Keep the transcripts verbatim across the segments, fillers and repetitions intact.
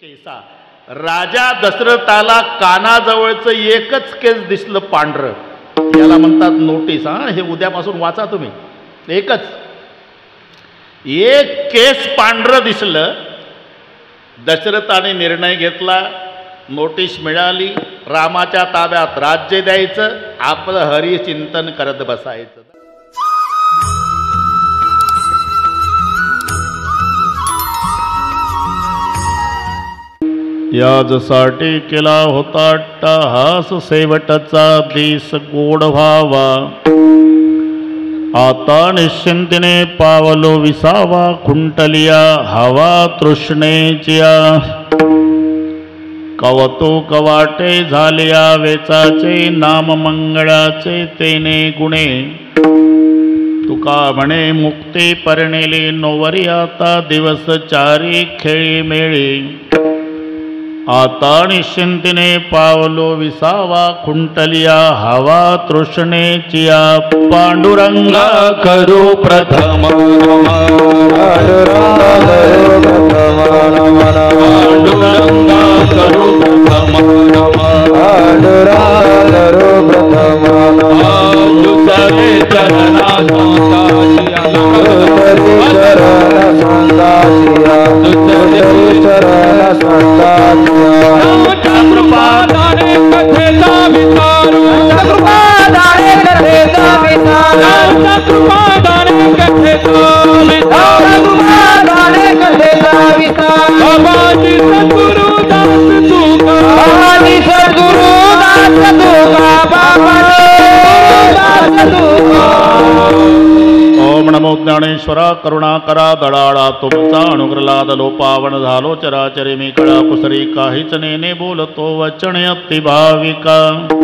केसा. राजा दशरथाला कानाजवळचं एकच केस दिसलं पांढरं, याला म्हणतात नोटीस. हा, हे उद्यापासून वाचा तुम्ही. एकच एक केस पांढरं दिसलं. दशरथाने निर्णय घेतला, नोटीस मिळाली, रामाच्या ताब्यात राज्य द्यायचं, आपलं हरिचिंतन करत बसायचं. याजसाठी केला होता अट्टहास, शेवटचा दिस गोड व्हावा. आता निश्चिंतीने पावलो विसावा, खुंटलिया हवा तृष्णेचिया. कवतुक वाटे झालिया वेचाचे, नाम मंगळाचे तेने गुणे. तुका म्हणे मुक्ती परिणिली नोवरी, आता दिवस चारी खेळी मेळी. आता निश्चिंतीने पावलो विसावा, खुंटलिया हवा तृष्णेचिया. पांडुरंगा करू प्रथम पांडुरंगा करू प्रथम दुसरे चरणा कृपादाने कथेचा विचारू, कृपादाने कथेचा विचारू, कृपादाने कथेचा विचारू, कृपादाने कथेचा विचारू. बाबाजी सद्गुरु दास तुका, बाबाजी सद्गुरु दास तुका, बाबाजी दास तुका. ओम नमो ज्ञानेश्वरा करुणाकरा दडाळा तुमचा अनुग्रलाद लोपावन झालो चराचरी मी कळा कुसरी काहीच नेने बोलतो वचन अति भाविका.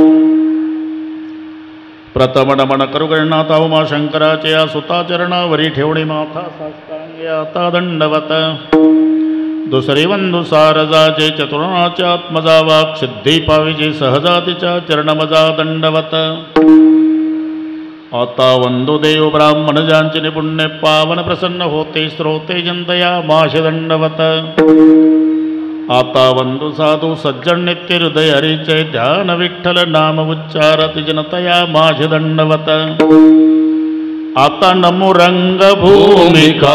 प्रथम नमन करू गणनाथ उमा शंकराचे या सुता चरणावरी ठेवणी माथा साष्टांगी आता दंडवत. दुसरी वंदू सारजाचे चतुर्णाच्या आत्मजा वाक सिद्धी पाविजे सहजातीच्या चरणमजा दंडवत. आता वंदो देव ब्राह्मण ज्यांचे निपुण्य पावन प्रसन्न होते श्रोते जनतया माश दंडवत. आता वंदो साधू सज्जन नित्य हृदय हरीचे ध्यान विठ्ठल नाम उच्चारत जनतया माश दंडवत. आता नमो रंग भूमिका,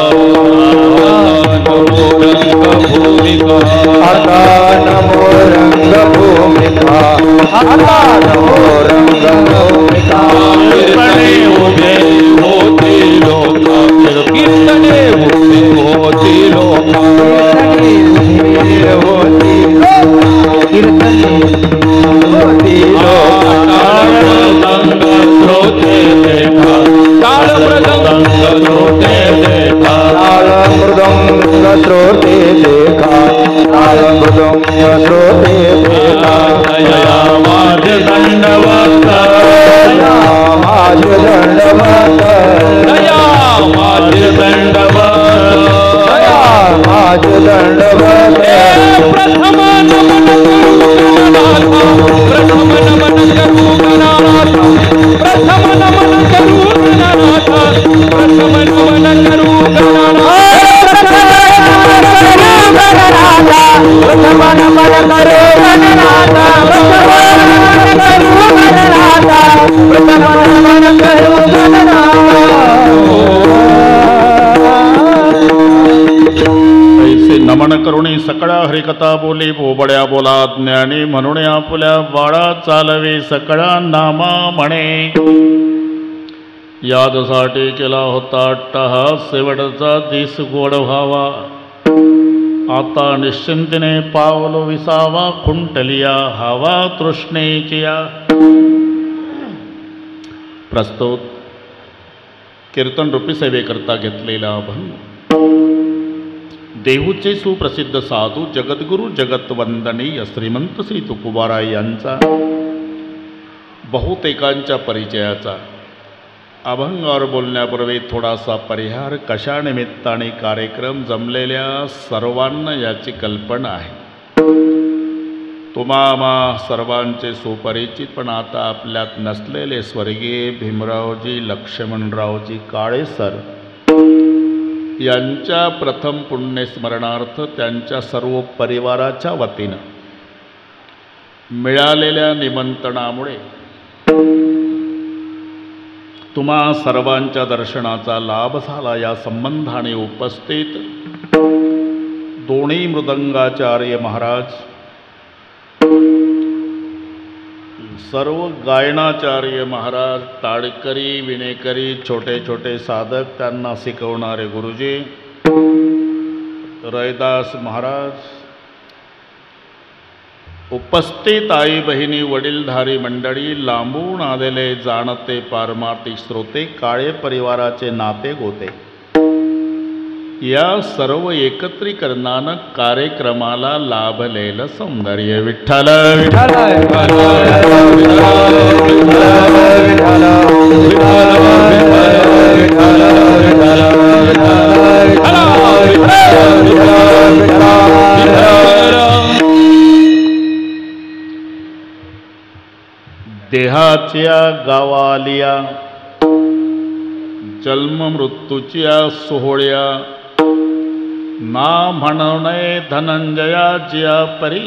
नमो रंग भूमिका, आता नमो रंग भूमिका, आता नमो रंग भूमिका. कीर्तने उभे होती लोका, कीर्तने उभे होती लोका, कीर्तने होती कीर्तने होती लोका. रंग श्रोते देखा, ताल मृदंग श्रोते देखा, ताल मृदंग श्रोते देखा, ताल मृदंग श्रोते देखा. दया माज दंडवत, दया माज दंडवत, दया माज दंडवत, दया माज दंडवत. प्रथम नमन करू गणनाथ, प्रथम नमन करू गणनाथ, प्रथम नमन करू गणनाथ, प्रथम नमन करू गणनाथ, प्रथम नमन करू गणनाथ, प्रथम नमन करू गणनाथ, प्रथम नमन करू गणनाथ. ऐसे नमन करुणी सकळा हरिकथा बोली बोबड्या बोला ज्ञानी म्हणून आपुल्या बाळा चालवे सकळा नामा म्हणे. यादसाठी केला होता अट्टहास शेवटचा दिस गोड व्हावा. आता निश्चिंतीने पावलो विसावा खुंटलिया हवा तृष्णेचिया. प्रस्तुत कीर्तन रूपी सेवेकरता घेतलेला अभंग. देहूचे सुप्रसिद्ध साधू जगद्गुरु जगतवंदनीय श्रीमंत श्री तुकोबाराय यांचा बहुतेकांच्या परिचयाचा अभंगावर बोलण्यापूर्वी थोडासा परिहार. कशा निमित्ताने कार्यक्रम जमलेल्या सर्वांना याची कल्पना आहे. तुम्हा आम्हा सर्वांचे सुपरिचित पण आता आपल्यात नसलेले स्वर्गीय भीमरावजी लक्ष्मणरावजी काळे सर यांच्या प्रथम पुण्यस्मरणार्थ त्यांच्या सर्व परिवाराच्या वतीनं मिळालेल्या निमंत्रणामुळे तुम्हा सर्वांच्या दर्शनाचा लाभ झाला. या संबंधाने उपस्थित दोन्ही मृदंगाचार्य महाराज, सर्व गायनाचार्य महाराज, ताडकरी, विणेकरी, छोटे छोटे साधक, त्यांना शिकवणारे गुरुजी, रैदास महाराज, उपस्थित आई बहिणी, वडीलधारी मंडळी, लांबून आलेले जाणते पारमार्थिक श्रोते, काळे परिवाराचे नाते गोते, या सर्व एकत्रीकरणानं कार्यक्रमाला लाभलेलं सौंदर्य. विठ्ठल विठ्ठल देहाच्या गावालिया जन्म मृत्यूच्या सोहळ्या ना म्हणणे धनंजयाच्या परी.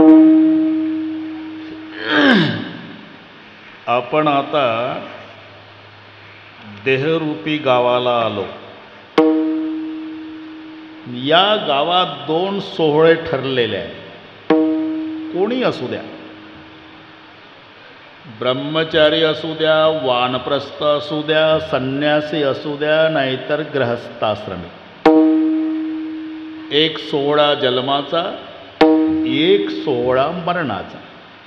आपण आता देहरूपी गावाला आलो. या गावात दोन सोहळे ठरलेले आहेत. कोणी असू द्या, ब्रह्मचारी असू द्या, वानप्रस्थ असू द्या, संन्यासी असू द्या, नाहीतर गृहस्थाश्रमी. एक सोहळा जन्माचा, एक सोहळा मरणाचा.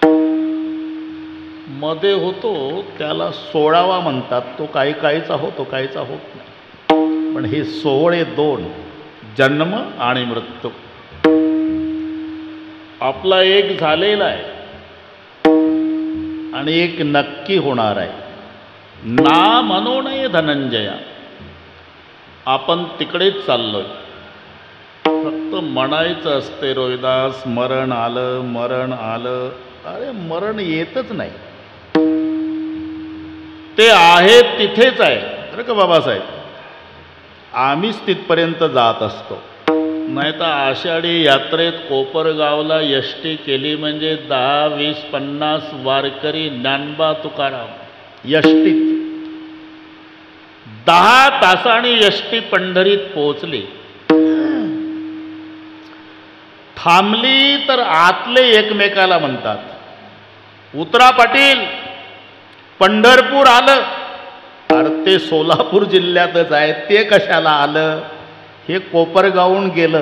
मध्ये होतो त्याला सोळावा म्हणतात. तो काही काहीचा होतो, काहीचा होत नाही. पण हे सोहळे दोन, जन्म आणि मृत्यू. आपला एक झालेला आहे आणि एक नक्की होणार आहे. ना म्हणू नये धनंजया. आपण तिकडेच चाललोय. फक्त म्हणायचं असते रोहिदास, मरण आलं, मरण आलं. अरे मरण येतच नाही, ते आहे तिथेच आहे. बरं का बाबासाहेब, आम्हीच तिथपर्यंत जात असतो. नाही तर आषाढी यात्रेत कोपरगावला यष्टी केली म्हणजे दहा वीस पन्नास वारकरी, ज्ञानबा तुकाराम यष्टीत. दहा तासांनी यष्टी पंढरीत पोहोचली. थांबली तर आतले एकमेकाला म्हणतात, उतरा पाटील, पंढरपूर आलं. अरे ते सोलापूर जिल्ह्यातच आहे, ते कशाला आलं? हे कोपरगावून गेलं,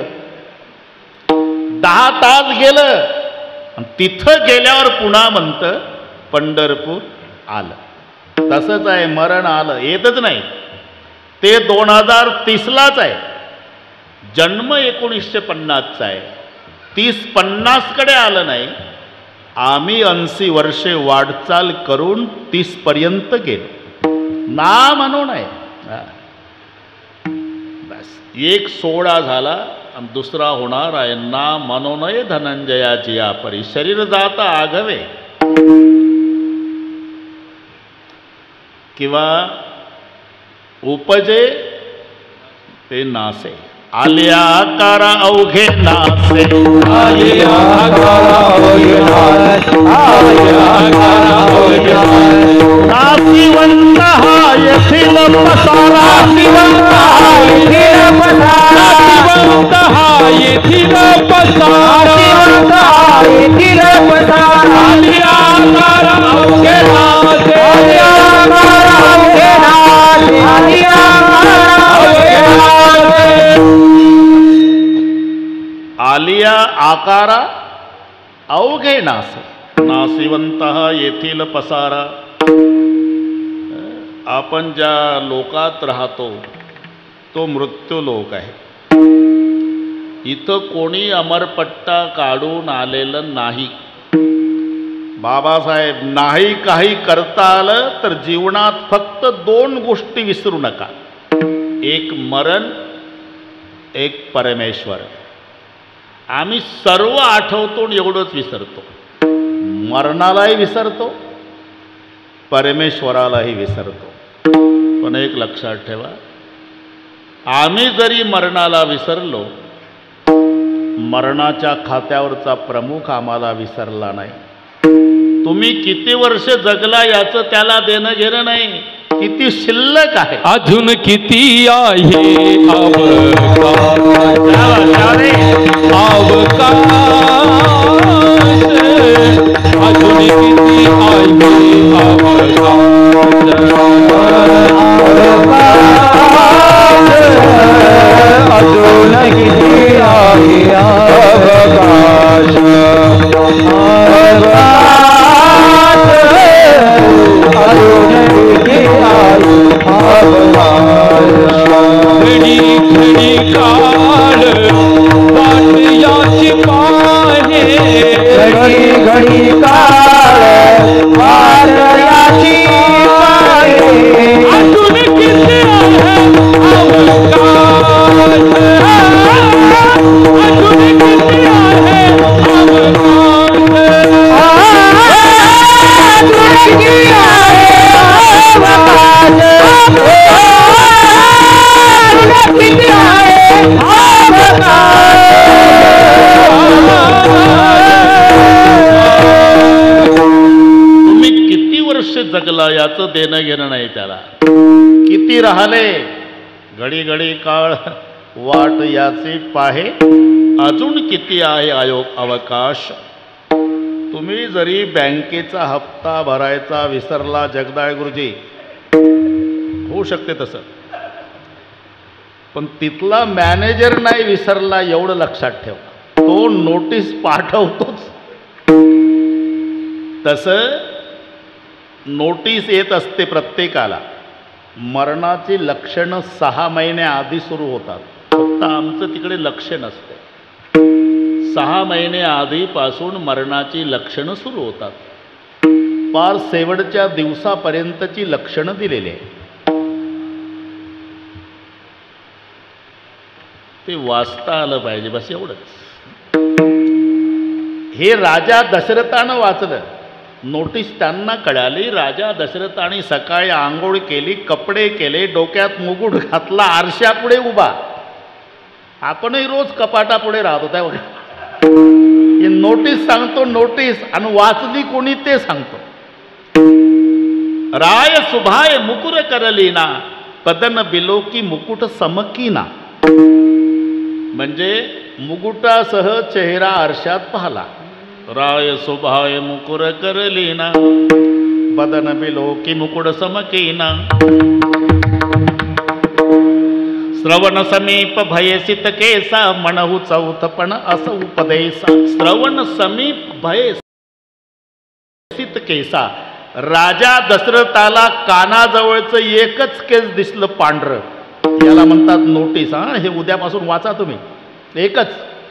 दहा तास गेलं, तिथं गेल्यावर पुन्हा म्हणतं पंढरपूर आलं. तसंच आहे, मरण आलं, येतच नाही. ते दोन हजार तीसलाच आहे, जन्म एकोणीसशे पन्नासचा आहे. तीस पन्नासकडे आलं नाही. आम्ही ऐंशी वर्षे वाटचाल करून तीस पर्यंत गेलो. ना म्हणू नये. बस एक सोहळा झाला आणि दुसरा होणार आहे. ना म्हणू नये धनंजयाची या परी. शरीर जाता आघवे किंवा उपजे ते नासे. आलिया आकारा अवघे नासे. आलिया आकारा अवघे नासे. आलिया आकारा अवघे नासे. नासिवंत हा येथील पसारा. नासिवंत हा येथील पसारा. नासिवंत हा येथील पसारा. नासिवंत हा येथील पसारा. आलिया आकारा अवघे नासे. आलिया आकारा अवघे नासे. आलिया आकारा अवघे नासे. आलिया आकारा अवघे नासे. नासिवंत येथील पसारा. आपण ज्या लोकात राहतो तो मृत्यू लोक आहे. इथं कोणी अमरपट्टा काढून आलेलं नाही. बाबासाहेब, नाही काही करता आलं तर जीवनात फक्त दोन गोष्टी विसरू नका. एक मरण, एक परमेश्वर. आम्ही सर्व आठवतो आणि एवढंच विसरतो. मरणालाही विसरतो, परमेश्वरालाही विसरतो. पण एक लक्षात ठेवा, आम्ही जरी मरणाला विसरलो, मरणाच्या खात्यावरचा प्रमुख आम्हाला विसरला नाही. तुम्ही किती वर्ष जगला याचं त्याला देणं घेणं नाही, किती शिल्लक आहे, अजून किती आहे अवकाश, अवकाश अजून किती आहे अवकाश, अजून किती आहे अवकाश, घडी घडी काळ वाट याची पाहे, घडी घडी काळ वाट याची पाहे, अजून किती आहे अवकाश, अजून किती आहे अवकाश, अजून किती आहे अवकाश, किती आहे तुम्ही किती वर्ष जगला याचं देणं घेणं नाही त्याला. किती राहिले घडी घडी काळ वाट याचे पाहे, अजून किती आहे आयोग अवकाश. तुम्ही जरी बँकेचा हप्ता भरायचा विसरला जगदाळे गुरुजी, होऊ शकते तसं, पण तिथला मॅनेजर नाही विसरला एवढं लक्षात ठेव, तो नोटीस पाठवतोच. तसं नोटीस येत असते प्रत्येकाला. मरणाची लक्षणं सहा महिन्या आधी सुरू होतात, फक्त आमचं तिकडे लक्ष नसते. सहा महिने आधीपासून मरणाची लक्षणं सुरू होतात, पार शेवटच्या दिवसापर्यंतची लक्षणं दिलेली आहे. ते वाचता आलं पाहिजे, बस एवढंच. हे राजा दशरथानं वाचलं, नोटीस त्यांना कळाली. राजा दशरथाने सकाळी आंघोळ केली, कपडे केले, डोक्यात मुकुट घातला, आरशापुढे उभा. आपणही रोज कपाटापुढे राहत होता बघा. ही नोटीस सांगतो, नोटीस, आणि वाचली कोणी ते सांगतो. राय सुभाय मुकुर करलीना, पदन बिलोकी मुकुट समकीना. म्हणजे मुकुटासह चेहरा आरशात पाहला. राय सुभाय मुकुर करलीना, बदन बिलोकी मुकुट समकीना. श्रवण समीप भयसित केसा, म्हणहु चौथपण अस उपदेसा. श्रवण समीप भयसित केसा. राजा दशरथाला कानाजवळचं एकच केस दिसलं पांढरं, याला म्हणतात नोटीस. हा, हे उद्यापासून वाचा तुम्ही. एकच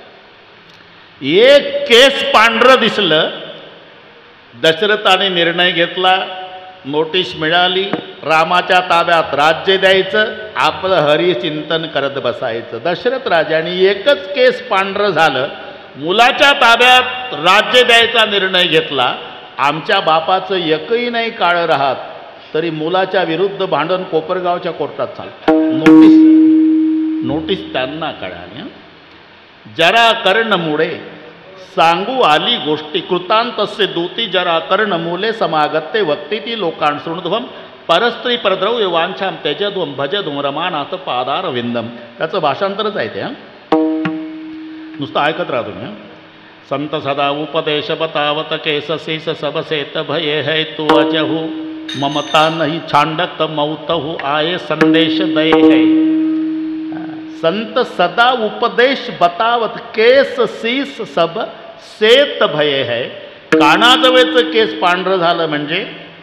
एक केस पांढरं दिसलं. दशरथाने निर्णय घेतला, नोटीस मिळाली, रामाच्या ताब्यात राज्य द्यायचं, आपलं हरिचिंतन करत बसायचं. दशरथ राजाने एकच केस पांढरं झालं, मुलाच्या ताब्यात राज्य द्यायचा निर्णय घेतला. आमच्या बापाचं एकही नाही काळं राहत, तरी मुलाच्या विरुद्ध भांडण कोपरगावच्या कोर्टात चालतं. नोटीस नोटीस त्यांना कळाली. जरा कर्णमुळे सांगू आली गोष्टी, कृतांतस्य दूती जरा कर्णमूले समागत्ते वक्ती ती लोकांन शृणुध्वम परस्त्री परद्रव्य वांछाम त्यजध्वम भजध्वम रमानाथ पादार विंदम. त्याचं भाषांतरच आहे ते. हां, नुसतं ऐकत राहा तुम्ही. संत सदा उपदेश बतावत केस शीस सब सेत भये है तू अजहू ममता नहीं छांडत मौतहू आये संदेश दये है. संत सदा उपदेश बतावत केस शीस सब सेत भये है. कानाजवळचं केस पांढरं झालं म्हणजे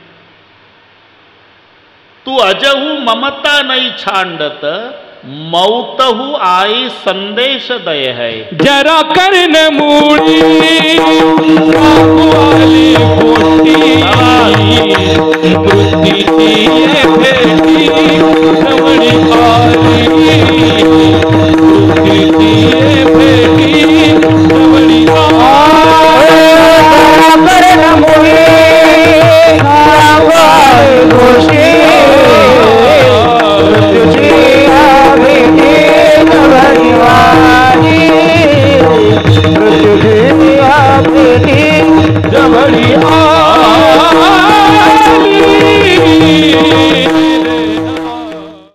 तू अजहू ममता नहीं छांडत मौतहू आई संदेश दय है. जरा कर्ण मूळी वाली गोष्टी वृत्तीची भेटी श्रवणी आली वृत्तीची भेटी श्रवणी कर्ण मूळी गोष्टी भेटी जवळी आली